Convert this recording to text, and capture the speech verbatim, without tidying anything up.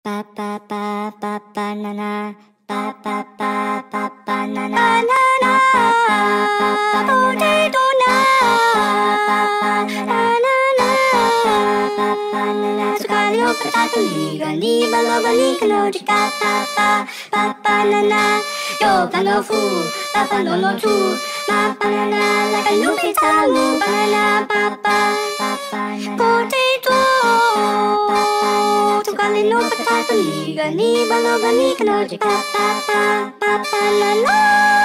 pa pa pa pa banana pa pa pa pa banana banana potato na banana banana zucchini o potato liga liba loba liga logica pa pa pa banana yo pano fu pa pa no no tu ma banana like a loopy tamu banana pa pa pa banana potato zucchini no potato liga liba loba liga logica pa pa pa pa banana